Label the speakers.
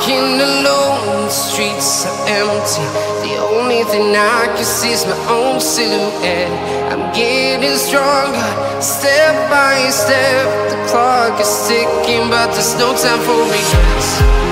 Speaker 1: walking alone, the streets are empty. The only thing I can see is my own silhouette. I'm getting stronger, step by step. The clock is ticking, but there's no time for regrets.